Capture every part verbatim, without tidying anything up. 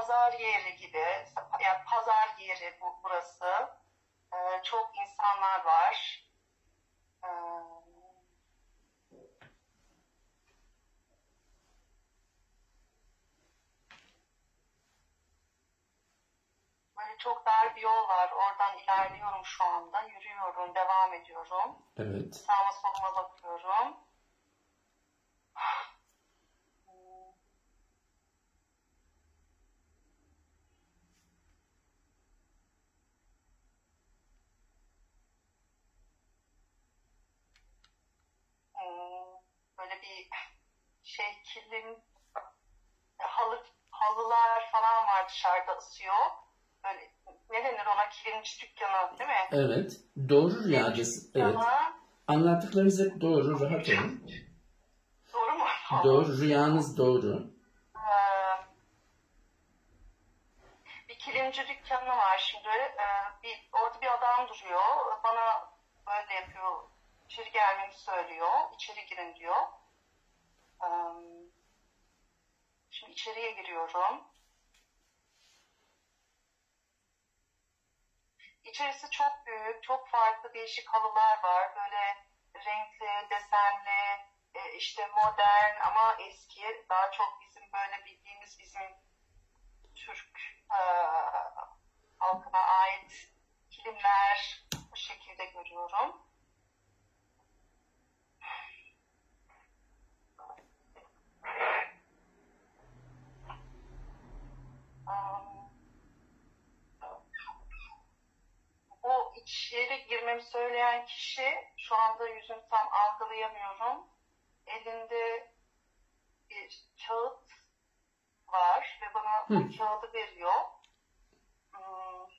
pazar yeri gibi, yani pazar yeri bu, burası. Ee, çok insanlar var. Ee, böyle çok dar bir yol var. Oradan ilerliyorum şu anda. Yürüyorum, devam ediyorum. Evet. Sağıma soluma bakıyorum. Böyle bir şey kilim, halı, halılar falan var dışarıda ısıyor. Böyle ne denir ona, kilimci dükkanı değil mi? Evet. Doğru Rüyacığız. Evet. Anlattıklarınız hep doğru. Rahat olun. Doğru mu? Doğru. Rüyanız doğru. Ee, bir kilimci dükkanı var şimdi. Ee, bir, orada bir adam duruyor. Bana böyle yapıyor. İçeri gelmemi söylüyor. İçeri girin diyor. Ee, şimdi içeriye giriyorum. İçerisi çok büyük, çok farklı değişik halılar var. Böyle renkli, desenli, işte modern ama eski. Daha çok bizim böyle bildiğimiz bizim Türk e, halkına ait kilimler bu şekilde görüyorum. Bu içeri girmemi söyleyen kişi, şu anda yüzünü tam algılayamıyorum. Elinde bir kağıt var ve bana Hı. bu kağıdı veriyor. Hmm.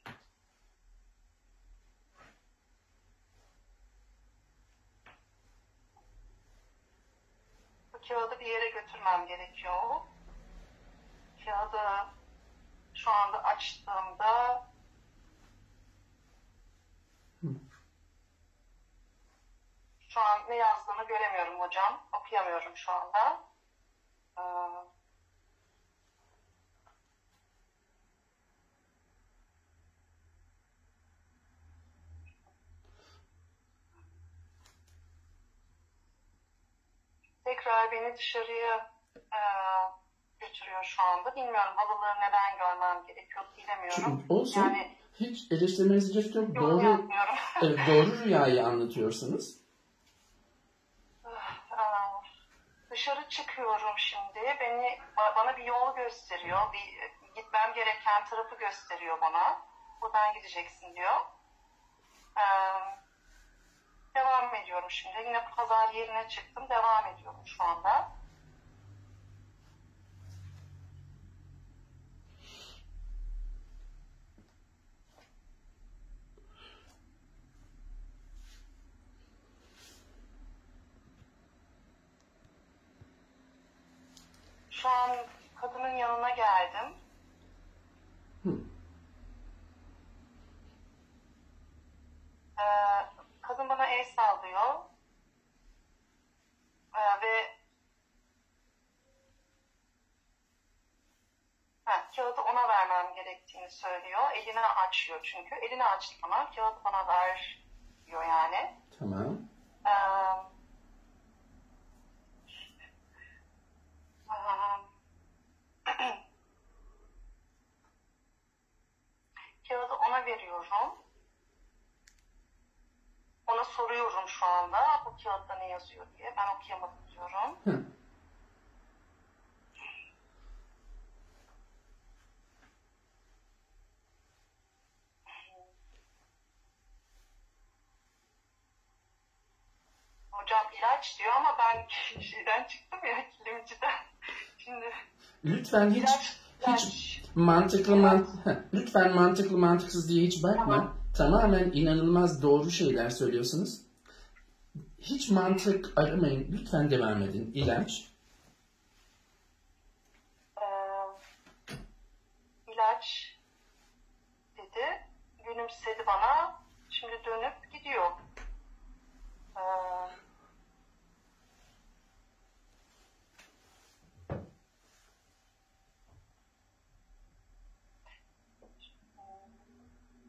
Bu kağıdı bir yere götürmem gerekiyor. Kağıdı şu anda açtığımda Hı. şu an ne yazdığını göremiyorum hocam. Okuyamıyorum şu anda. Ee, tekrar beni dışarıya e, götürüyor şu anda. Bilmiyorum halıları neden görmem gerekiyor, bilemiyorum. Olsun. Yani, hiç eleştirmenize gerek yok. Doğru, evet, doğru rüyayı anlatıyorsunuz. Dışarı çıkıyorum şimdi. Beni bana bir yol gösteriyor. Bir gitmem gereken tarafı gösteriyor bana. Buradan gideceksin diyor. Ee, devam ediyorum şimdi. Yine pazar yerine çıktım. Devam ediyorum şu anda. Şu an kadının yanına geldim. Hı. Ee, kadın bana el sallıyor. Ee, ve ha, kağıdı ona vermem gerektiğini söylüyor. Elini açıyor çünkü. Elini açtı bana. Kağıdı bana ver diyor yani. Tamam. Ee, kağıdı ona veriyorum. Ona soruyorum şu anda bu kağıtta ne yazıyor diye. Ben okuyamadım diyorum. Hı. Hocam ilaç diyor ama ben şeyden çıktım ya, kilimciden. Şimdi lütfen hiç ilaç, hiç ilaç. mantıklı man lütfen mantıklı mantıksız diye hiç bakma. Tamam. Tamamen inanılmaz doğru şeyler söylüyorsunuz. Hiç mantık aramayın. Lütfen devam edin. İlaç. Ee, ilaç dedi. Gülümsedi bana. Şimdi dönüp gidiyor. Ee,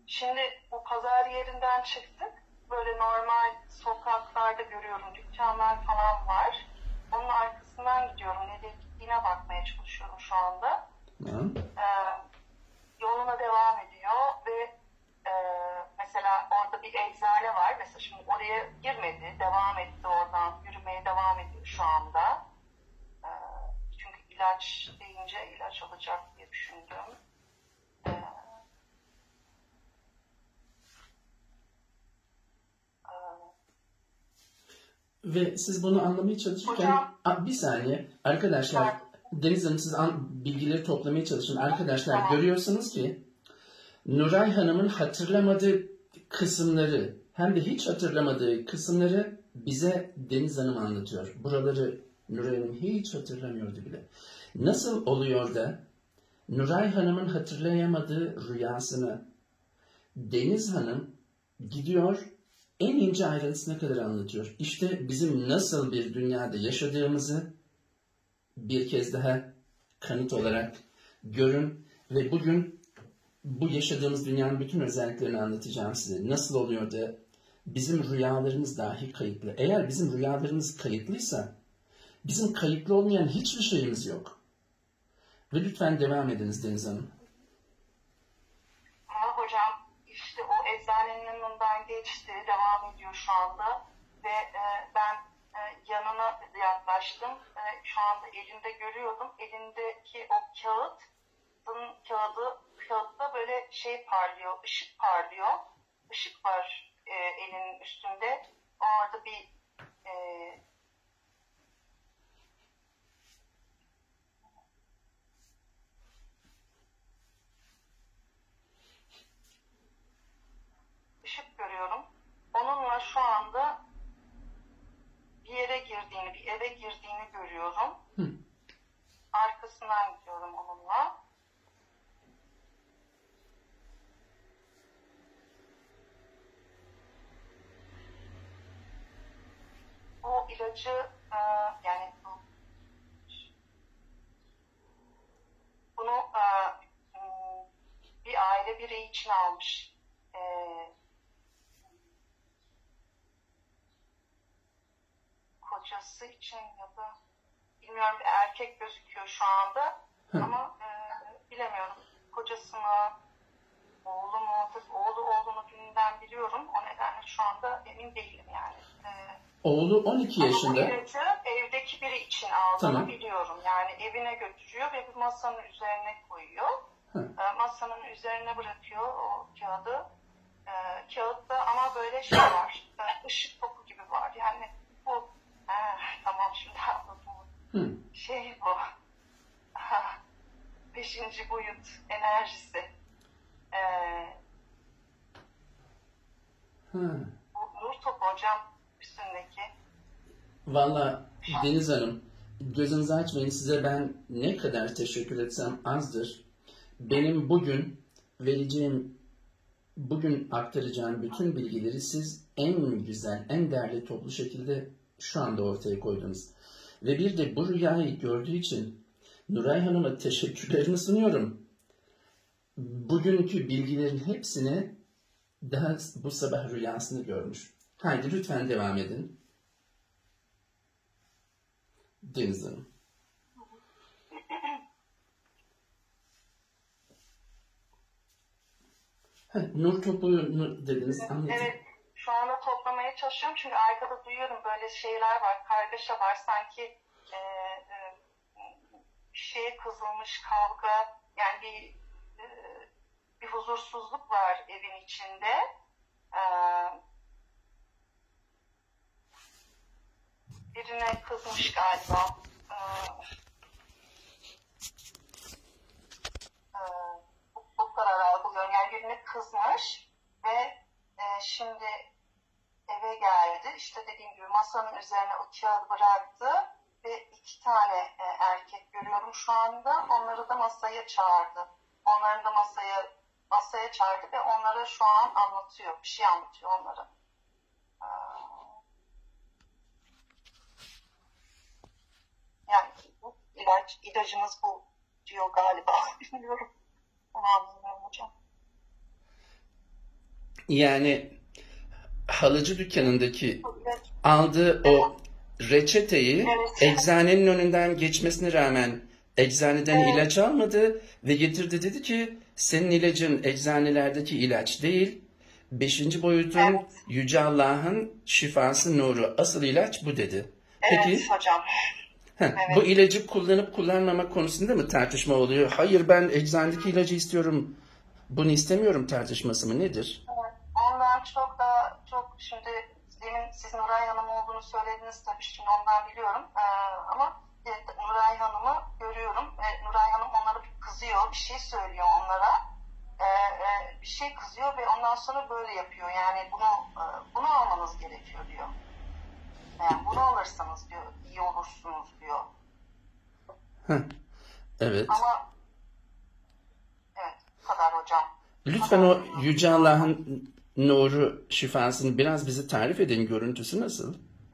Şimdi bu pazar yerinden çıktık. Böyle normal sokaklarda görüyorum, dükkanlar falan var. Onun arkasından gidiyorum. Nereye gittiğine bakmaya çalışıyorum şu anda. Hı. Ee, yoluna devam ediyor ve e, mesela orada bir eczane var. Mesela şimdi oraya girmedi, devam etti oradan. Yürümeye devam ediyor şu anda. Ee, çünkü ilaç deyince ilaç alacak diye düşündüm. Ee, Ve siz bunu anlamaya çalışırken Hocam, A, bir saniye arkadaşlar, var. Deniz Hanım siz an, bilgileri toplamaya çalışın. Arkadaşlar Tamam. görüyorsunuz ki Nuray Hanım'ın hatırlamadığı kısımları, hem de hiç hatırlamadığı kısımları bize Deniz Hanım anlatıyor. Buraları Nuray Hanım hiç hatırlamıyordu bile. Nasıl oluyor da Nuray Hanım'ın hatırlayamadığı rüyasını Deniz Hanım gidiyor en ince ayrıntısına kadar anlatıyor. İşte bizim nasıl bir dünyada yaşadığımızı bir kez daha kanıt olarak görün ve bugün bu yaşadığımız dünyanın bütün özelliklerini anlatacağım size. Nasıl oluyor da bizim rüyalarımız dahi kayıtlı. Eğer bizim rüyalarımız kayıtlıysa bizim kayıtlı olmayan hiçbir şeyimiz yok. Ve lütfen devam ediniz Deniz Hanım. Ama hocam işte o eczanenin yanından geçti, devam ediyor şu anda ve e, ben e, yanına yaklaştım. E, şu anda elinde görüyordum. Elindeki o kağıdın kağıdı kağıtta böyle şey parlıyor, ışık parlıyor. Işık var e, elinin üstünde. Orada bir e, ışık görüyorum. Onunla şu anda bir yere girdiğini, bir eve girdiğini görüyorum. Hı. Arkasından gidiyorum onunla. Bu ilacı e, yani bu, bunu e, bir aile bireyi için almış. E, kocası için ya da bilmiyorum, bir erkek gözüküyor şu anda. Hı. Ama e, bilemiyorum. Kocası mı, oğlu mu? Tabii oğlu olduğunu dünden biliyorum. O nedenle şu anda emin değilim yani. E, Oğlu on iki Ama bu yaşında. ilacı evdeki biri için aldığını Tamam. biliyorum. Yani evine götürüyor ve bir masanın üzerine koyuyor. Hı. E, masanın üzerine bırakıyor o kağıdı. E, kağıtta ama böyle şey var. E, ışık topu gibi var. Yani bu e, tamam şimdi anladım. Hı. Şey bu. Beşinci boyut enerjisi. E, Hı. bu nur topu hocam üstündeki. Valla Deniz Hanım, gözünüzü açmayın, size ben ne kadar teşekkür etsem azdır. Benim bugün vereceğim, bugün aktaracağım bütün bilgileri siz en güzel, en değerli toplu şekilde şu anda ortaya koydunuz. Ve bir de bu rüyayı gördüğü için Nuray Hanım'a teşekkürlerimi sunuyorum. Bugünkü bilgilerin hepsini daha bu sabah rüyasını görmüş. Haydi lütfen devam edin. Deniz Hanım. Ha, nur topu nur dediniz, anladım. Evet, şu anda toplamaya çalışıyorum çünkü arkada duyuyorum böyle şeyler var, kargaşa var, sanki e, e, bir şeye kızılmış, kavga, yani bir e, bir huzursuzluk var evin içinde. E, birine kızmış galiba. E, e, bu, bu kadar algılıyorum. Yani birine kızmış ve e, şimdi eve geldi. İşte dediğim gibi masanın üzerine o kağıdı bıraktı ve iki tane e, erkek görüyorum şu anda. Onları da masaya çağırdı. Onları da masaya masaya çağırdı ve onlara şu an anlatıyor. Bir şey anlatıyor onlara. Ee, yani bu ilaç, ilacımız bu diyor galiba. Bilmiyorum. Onu anlamıyorum hocam. Yani halıcı dükkanındaki aldığı o reçeteyi Evet. eczanenin önünden geçmesine rağmen eczaneden Evet. ilaç almadı ve getirdi dedi ki senin ilacın eczanelerdeki ilaç değil. Beşinci boyutun Evet. Yüce Allah'ın şifası nuru. Asıl ilaç bu dedi. Peki Evet hocam. heh, Evet. bu ilacı kullanıp kullanmamak konusunda mı tartışma oluyor? Hayır ben eczanedeki ilacı istiyorum. Bunu istemiyorum tartışması mı nedir? Evet. Ondan çok da çok şimdi demin siz Nuray Hanım olduğunu söylediniz tabii şimdi ondan biliyorum. Ee, ama evet, Nuray Hanım'ı görüyorum. Ee, Nuray Hanım onlara bir kızıyor, bir şey söylüyor onlara. Ee, e, bir şey kızıyor ve ondan sonra böyle yapıyor. Yani bunu e, bunu almanız gerekiyor diyor. Yani bunu alırsanız diyor iyi olursunuz diyor. Heh, evet. Ama evet bu kadar hocam. Lütfen o Yüce Allah'ın nuru şifasını biraz bize tarif edin. Görüntüsü nasıl?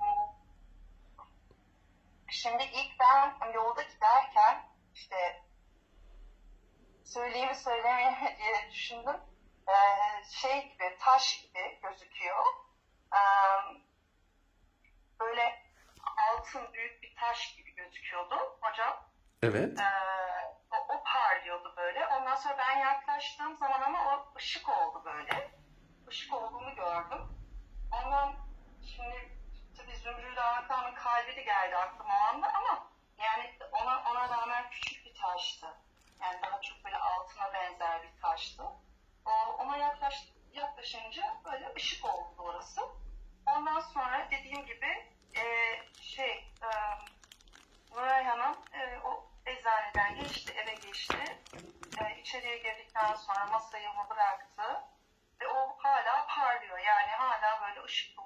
Şimdi ilk ben yolda giderken işte söyleyeyim mi söylemeyeyim mi diye düşündüm. Ee, şey gibi taş gibi gözüküyor. Ee, böyle altın büyük bir taş gibi gözüküyordu hocam. Evet. Ee, o, o parlıyordu böyle. Ondan sonra ben yaklaştığım zaman ama o ışık oldu böyle. Işık olduğunu gördüm. Ondan şimdi tabii Zümrüt Anahtar'ın kalbi de geldi aklıma o anda ama yani ona, ona rağmen küçük bir taştı. Yani daha çok böyle altına benzer bir taştı. O, ona yaklaş, yaklaşınca böyle ışık oldu orası. Ondan sonra dediğim gibi e, şey e, Nuray Hanım e, o eczaneden geçti, eve geçti. E, içeriye girdikten sonra masayı bıraktı. Ve o hala parlıyor. Yani hala böyle ışıklı